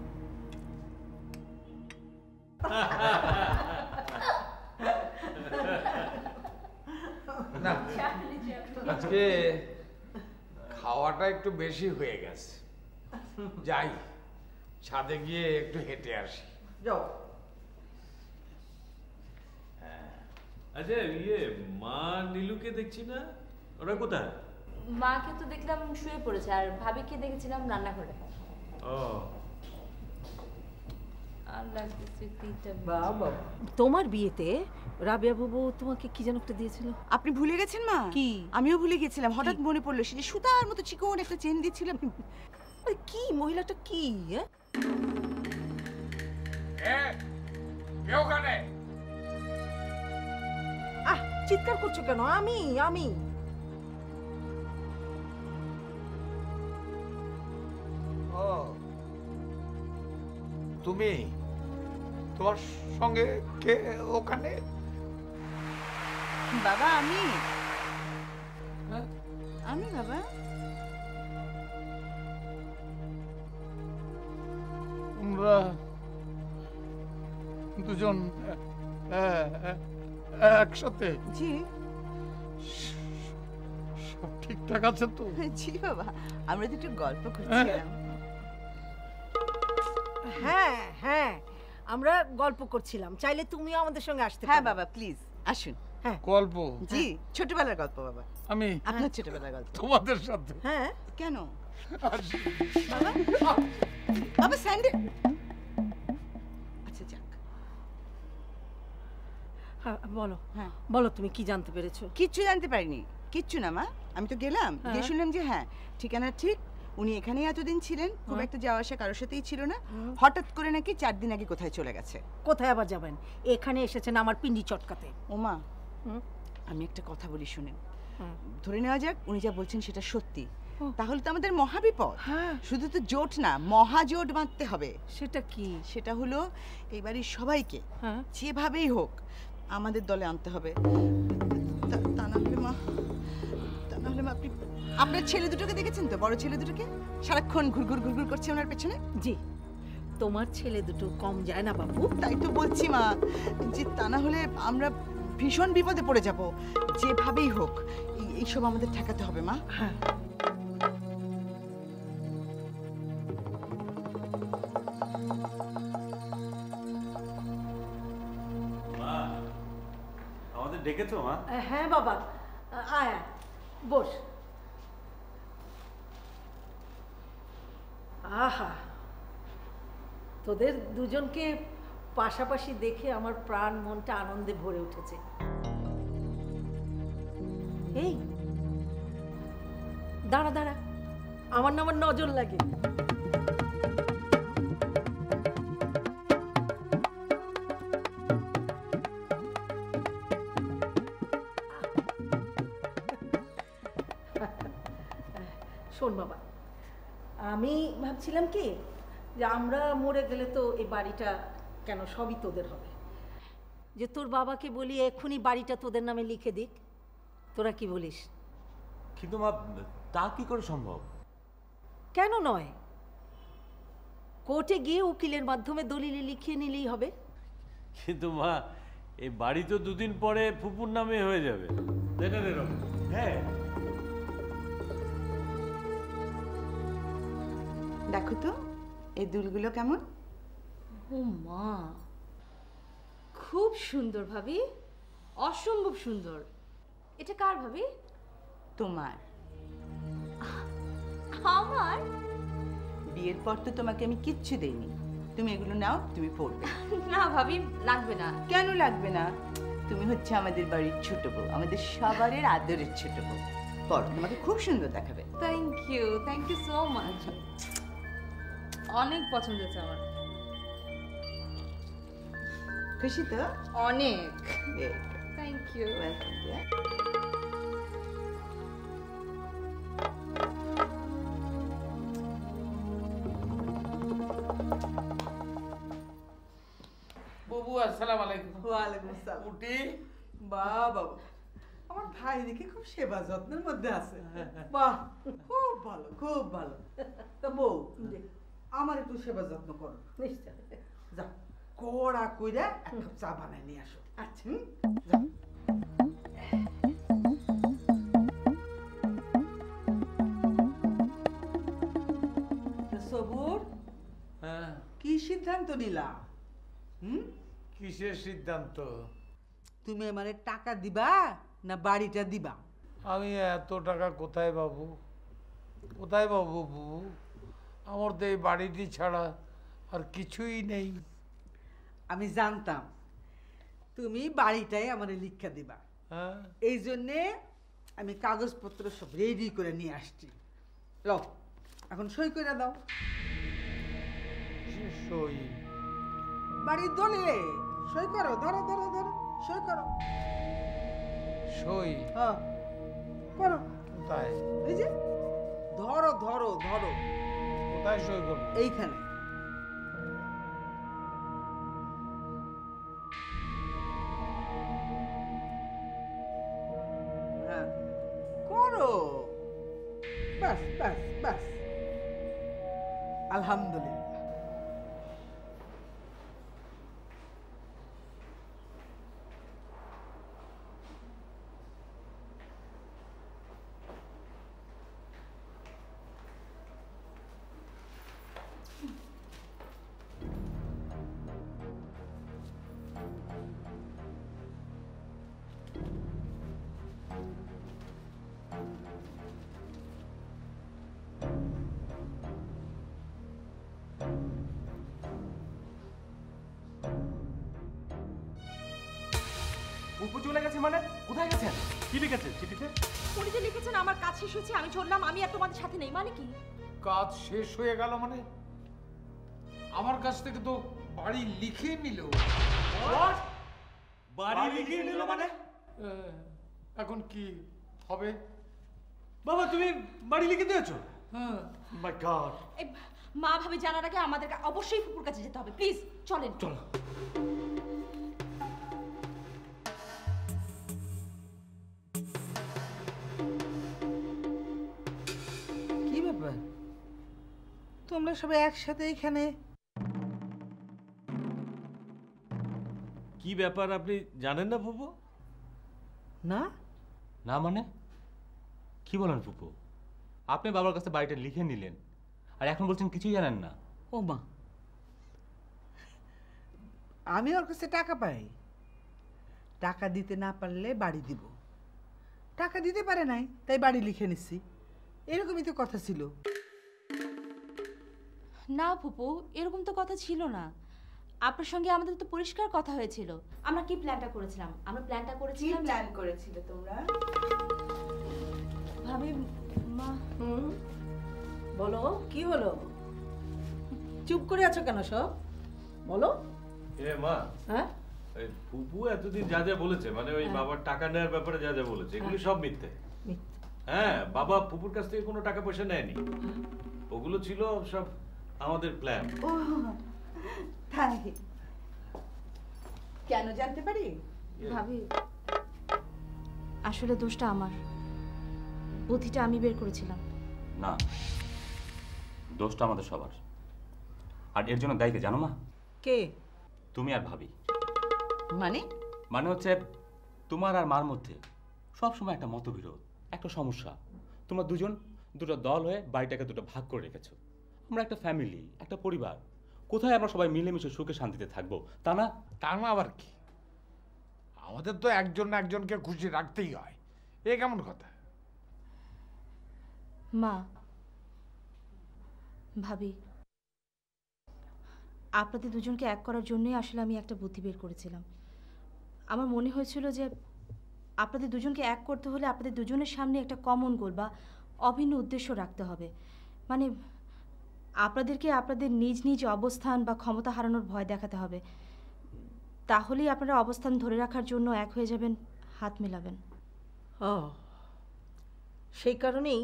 না, আজকে খাওয়াটা একটু বেশি হয়ে গেছে, যাই ছাদে গিয়ে একটু হেঁটে আসি। যাও। আচ্ছা মা নীলুকে দেখছি না, ওরা কোথায়? মাকে তো দেখলাম শুয়ে পড়েছে, আর ভাবিকে দেখেছিলাম রান্নাঘরে। ও বাবা, তোমার বিয়েতে রাবিয়া বাবু তোমাকে কি যেন একটা দিয়েছিল? আপনি ভুলে গেছেন মা? কি? আমিও ভুলে গেছিলাম, হঠাৎ মনে পড়লো। সে যে সুতার মতো চিকন একটা চেন দিয়েছিলাম। কি মহিলাটা কি? ওখানে চিৎকার করছো কেন? আমি আমি ও তুমি, তোমার সঙ্গে কে ওখানে? বাবা আমি আমি বাবা আমরা দুজন একসাথে? জি। সব ঠিকঠাক আছে তো? জি বাবা, আমরা তো একটু গল্প করছিলাম। হ্যাঁ হ্যাঁ, আমরা গল্প করছিলাম। চাইলে তুমিও আমাদের সঙ্গে আসতে পারো। হ্যাঁ বাবা, প্লিজ আসুন। হ্যাঁ, গল্প? জি, ছোটবেলার গল্প বাবা। আমি আপনার ছোটবেলার গল্প। তোমাদের সাথে? হ্যাঁ। কেন বাবা? বাবা স্যান্ডেল। আচ্ছা যাক, বলো। হ্যাঁ বলো, তুমি কি জানতে পেরেছো? কিচ্ছু জানতে পারিনি, কিচ্ছু না মা। আমি তো গেলাম, গিয়ে শুনলাম যে হ্যাঁ ঠিকানা ঠিক, উনি এখানেই এতদিন ছিলেন, খুব একটা যাওয়া আসা কারোর সাথেই ছিল না। হঠাৎ করে নাকি 4 দিন আগে কোথায় চলে গেছে। কোথায় আবার যাবেন? এখানে এসেছেন আমার পিন্ডি চটকাতে। ও মা, আমি একটা কথা বলি শুনেন। ধরে নেওয়া যাক উনি যা বলছেন সেটা সত্যি, তাহলে তো আমাদের মহাবিপদ। শুধু তো জোট না, মহাজোট বাঁধতে হবে। সেটা কি? সেটা হলো এই বাড়ির সবাইকে যেভাবেই হোক আমাদের দলে আনতে হবে। তা না হলে মা, আপনি আপনার ছেলে দুটোকে দেখেছেন তো? বড় ছেলে দুটোকে সারাক্ষণ ঘুরঘুর ঘুরঘুর করছে ওনার পেছনে। জি, তোমার ছেলে দুটো কম যায় না বাবু? তাই তো বলছি মা, যে তা না হলে আমরা ভীষণ বিপদে পড়ে যাব। যেভাবেই হোক এইসব আমাদের ঠেকাতে হবে মা। হ্যাঁ, আমাদের ডেকেছো মা? হ্যাঁ বাবা, আয় বস। আহা, তোদের দুজনকে পাশাপাশি দেখে আমার প্রাণ মনটা আনন্দে ভরে উঠেছে। এই দাঁড়া দাঁড়া, আমার না আমার নজর লাগে। শোন বাবা, আমি ভাবছিলাম কি যে আমরা মরে গেলে তো এই বাড়িটা কেন সবই তোদের হবে, যে তোর বাবাকে বলি এক্ষুনি বাড়িটা তোদের নামে লিখে দিক। তোরা কি বলিস? কিন্তু মা, তা কি করে সম্ভব? কেন নয়, কোর্টে গিয়ে উকিলের মাধ্যমে দলিলে লিখিয়ে নিলেই হবে। কিন্তু মা, এই বাড়ি তো 2 দিন পরে ফুপুর নামে হয়ে যাবে। হ্যাঁ, দেখো তো এই দুলগুলো কেমন। ও মা, খুব সুন্দর ভাবি, অসম্ভব সুন্দর। এটা কার ভাবি? তোমার। আমার? বিয়ের পর তো তোমাকে আমি কিচ্ছু দেইনি, তুমি এগুলো নাও, তুমি পড়বে। না ভাবি, লাগবে না। কেন লাগবে না? তুমি হচ্ছে আমাদের বাড়ির ছোট বউ, আমাদের সবারের আদরের ছোট বউ। পড়ো, তোমাকে খুব সুন্দর দেখাবে। Thank you so much. অনেক পছন্দ হয়েছে আমার। খুশি তো? অনেক। Thank you. ওয়েলকাম। পুটি বাবা আমার ভাই দেখে খুব সেবা যত্নের মধ্যে আছে বাহ খুব ভালো খুব ভালো তা বউ আমার একটু সেবা যত্ন করো নিশ্চয় যা কড়া কইরা এক কাপ চা বানাই নিয়ে আসো আচ্ছা যা সবুর কি সিদ্ধান্ত নিলা কিসের সিদ্ধান্ত? তুমি আমারে টাকা দিবা না বাড়িটা দিবা? আমি এত টাকা কোথায় পাবো বুবু? আমার তো এই বাড়িটি ছাড়া আর কিছুই নেই। আমি জানতাম তুমি বাড়িটাই আমারে লিখা দিবা, এই জন্যে আমি কাগজপত্র সব রেডি করে নিয়ে আসছি। লও এখন সই করে দাও। সই? বাড়ির দলিলে সই করো, ধরো ধরো ধরো সই করো। সই? হ্যাঁ করো। কোথায়? এই যে ধরো ধরো ধরো। কোথায় সই করবো? এইখানে। হ্যাঁ করো, বাস বাস বাস। আলহামদুলিল্লাহ। উপর চলে গেছে মানে? কোথায় গেছেন? কি লিখেছে চিঠিতে? উনি যে লিখেছেন আমার কাজ শেষ হয়েছে, আমি চললাম, আমি আর তোমাদের সাথে নেই, মানে কি? কাজ শেষ হয়ে গেল মানে? আমার কাছ থেকে তো বাড়ি লিখে নিল। বাড়ি লিখে নিল মানে? এখন কি হবে? বাবা তুমি বাড়ি লিখে দিয়েছো? হ্যাঁ। My God. এই মা ভাবে জানার আগে আমাদেরকে অবশ্যই ফুপুর কাছে যেতে হবে, প্লিজ চলেন। চলো। কি ব্যাপার তোমরা সবাই একসাথে এখানে? কি ব্যাপার আপনি জানেন না ফুপু? না না মানে কি বলেন ফুপু? আপনি বাবার কাছে বাড়িটা লিখে নিলেন আর এখন বলছেন কিছুই জানেন না? ও মা, আমি ওর কাছে টাকা পাই, টাকা দিতে না পারলে বাড়ি দিব। টাকা দিতে পারে নাই তাই বাড়ি লিখে নিচ্ছি, এরকমই তো কথা ছিল। না ফুপু, এরকম তো কথা ছিল না। আপনার সঙ্গে আমাদের তো পরিষ্কার কথা হয়েছিল। আমরা কি প্ল্যানটা করেছিলাম? আমরা প্ল্যানটা করেছিলাম। কি প্ল্যান করেছিলে তোমরা? ভাবি মা। বলো কি হলো? চুপ করে আছো কেন সব? বলো। এ মা, হ্যাঁ এই ফুপু এতদিন যা যা বলেছে, মানে ওই বাবার টাকা নেওয়ার ব্যাপারে যা যা বলেছে, এগুলি সব মিথ্যে। হ্যাঁ, বাবা ফুপুর কাছ থেকে কোনো টাকা পয়সা নেয়নি, ওগুলো ছিল সব আমাদের প্ল্যান। ও তাই? কেন জানতে পারি? ভাবি আসলে দোষটা আমার, বুদ্ধিটা আমি বের করেছিলাম। না, দোষটা আমাদের সবার। আর এর জন্য দায়ী কে জানো মা? কে? তুমি আর ভাবি। মানে? মানে হচ্ছে তোমার আর মার মধ্যে সব সময় একটা মতবিরোধ, একটা সমস্যা। তোমরা দুজন দুটো দল হয়ে বাড়িটাকে দুটো ভাগ করে রেখেছো। আমরা একটা ফ্যামিলি, একটা পরিবার, কোথায় আমরা সবাই মিলেমিশে সুখে শান্তিতে থাকবো? তা না। তা না আবার কি? আমাদের তো একজন না একজনকে খুশি রাখতেই হয়, এ কেমন কথা? মা, ভাবি, আপনাদের দুজনকে এক করার জন্যই আসলে আমি একটা বুদ্ধি বের করেছিলাম। আমার মনে হয়েছিল যে আপনাদের দুজনকে এক করতে হলে আপনাদের দুজনের সামনে একটা কমন গোল বা অভিন্ন উদ্দেশ্য রাখতে হবে। মানে আপনাদেরকে আপনাদের নিজ নিজ অবস্থান বা ক্ষমতা হারানোর ভয় দেখাতে হবে, তাহলেই আপনারা অবস্থান ধরে রাখার জন্য এক হয়ে যাবেন, হাত মেলাবেন। ও, সেই কারণেই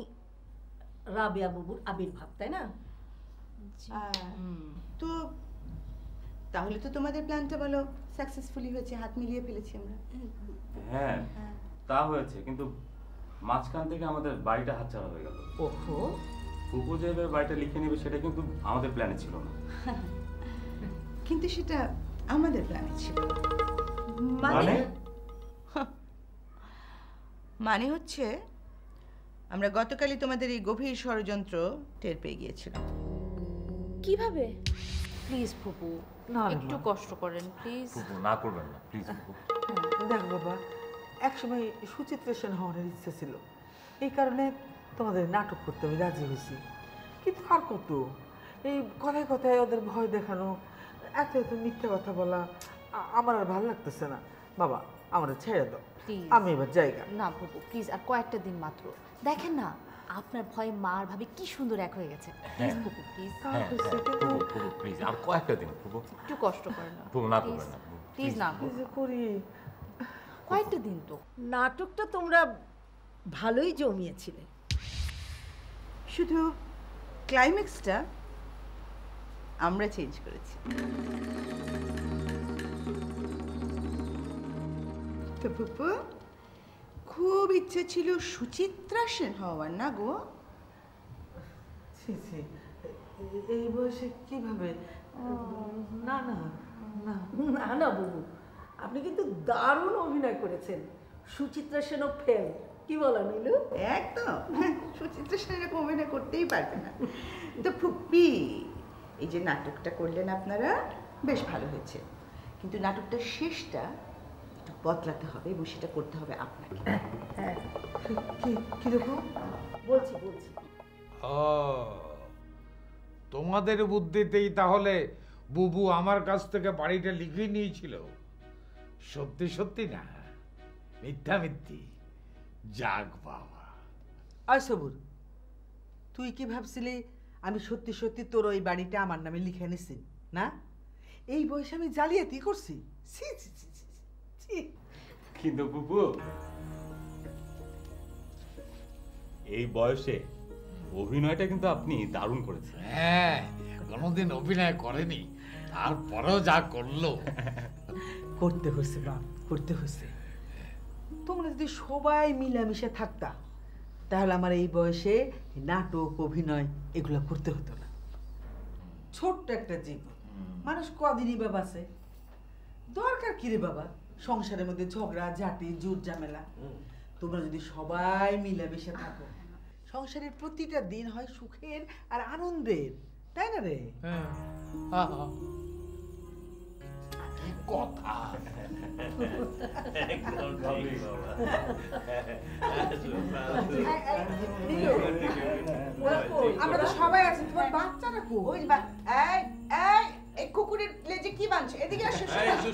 রাবেয়া বাবুর আবির্ভাব, তাই না? তো তাহলে তো তোমাদের প্ল্যানটা বলো সাকসেসফুলি হয়েছে, হাত মিলিয়ে ফেলেছি আমরা। হ্যাঁ তা হয়েছে, কিন্তু মাঝখান থেকে আমাদের বাড়িটা হাতছাড়া হয়ে গেল। ওহো, ফুপু যে বাড়িটা লিখে নেবে সেটা কিন্তু আমাদের প্ল্যানে ছিল না। কিন্তু সেটা আমাদের প্ল্যানে ছিল। মানে মানে হচ্ছে আমরা গতকালই তোমাদের এই গভীর ষড়যন্ত্র টের পেয়ে গিয়েছিলাম। কিভাবে? প্লিজ ফুপু না একটু কষ্ট করেন প্লিজ। ফুপু না করবেন না প্লিজ ফুপু। দেখ বাবা, একসময় সুচিত্রা সেন হওয়ার ইচ্ছে ছিল, এই কারণে তোমাদের নাটক করতে আমি রাজি হয়েছি। কিন্তু আর কত, এই কথায় কথায় ওদের ভয় দেখানো, এত এত মিথ্যা কথা বলা আমার আর ভালো লাগতেছে না। বাবা আমরা ছেড়ে দাও, আমি এবার জায়গা। না ফুপু প্লিজ, আর কয়েকটা দিন মাত্র। দেখেন না আপনার ভয়ে মার ভাবে কি সুন্দর এক হয়ে গেছে। প্লিজ ফুপু প্লিজ। ফুপু প্লিজ আর কয়েকটা দিন ফুপু একটু কষ্ট করেন না। ফুপু না করবেন না প্লিজ না করি, কয়েকটা দিন তো। নাটকটা তোমরা ভালোই জমিয়েছিলে, শুধু ক্লাইম্যাক্সটা আমরা চেঞ্জ করেছি। তো ফুপু খুব ইচ্ছে ছিল সুচিত্রা সেন হওয়ার, না গো? ছি ছি, এই বয়সে কিভাবে? না না না না না বাবু, আপনি কিন্তু দারুণ অভিনয় করেছেন। সুচিত্রা সেনও ফেল, কি বলো নীলু? একদম, সুচিত্রা সেন এরকম অভিনয় করতেই পারবে না। তো ফুপ্পি, এই যে নাটকটা করলেন আপনারা বেশ ভালো হয়েছে, কিন্তু নাটকটার শেষটা একটু বদলাতে হবে এবং সেটা করতে হবে আপনাকে। হ্যাঁ কিরকম? বলছি। ও, তোমাদের বুদ্ধিতেই তাহলে বুবু আমার কাছ থেকে বাড়িটা লিখে নিয়েছিল? সত্যি সত্যি না, মিথ্যা মিথ্যি? যাক বাবা। আয় সবুর, তুই কি ভাবছিলি আমি সত্যি সত্যি তোর ওই বাড়িটা আমার নামে লিখে নিছি? না, এই বয়সে আমি জালিয়াতি করছি? ছি ছি ছি ছি ছি। কিন্তু বুবু এই বয়সে অভিনয়টা কিন্তু আপনি দারুণ করেছেন। হ্যাঁ, কোনোদিন অভিনয় করেনি, তারপরেও যা করলো। করতে হয়েছে বাপ, করতে হয়েছে। তোমরা যদি সবাই মিলামিশে থাকতা তাহলে আমার এই বয়সে নাটক অভিনয় এগুলো করতে হতো না। ছোট্ট একটা জীবন, মানুষ কদিনই বাবা আছে, দরকার কি রে বাবা সংসারের মধ্যে ঝগড়া ঝাঁটি জুট ঝামেলা? তোমরা যদি সবাই মিলামিশে থাকো, সংসারের প্রতিটা দিন হয় সুখের আর আনন্দের, তাই না রে? কি কথা! আমরা তো সবাই আছি, তোমার বাচ্চারা কো? ওই এই কুকুরের লেজে কি বাঁধছে? এদিকে আসো।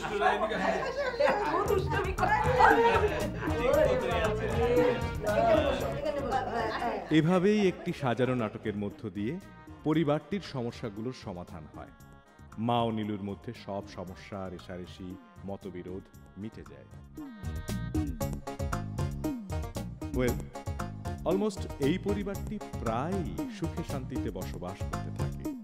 এভাবেই একটি সাজানো নাটকের মধ্য দিয়ে পরিবারটির সমস্যাগুলোর সমাধান হয়। মা ও নীলুর মধ্যে সব সমস্যা, রেষারেষি, মতবিরোধ মিটে যায়। অলমোস্ট এই পরিবারটি প্রায় সুখে শান্তিতে বসবাস করতে থাকে।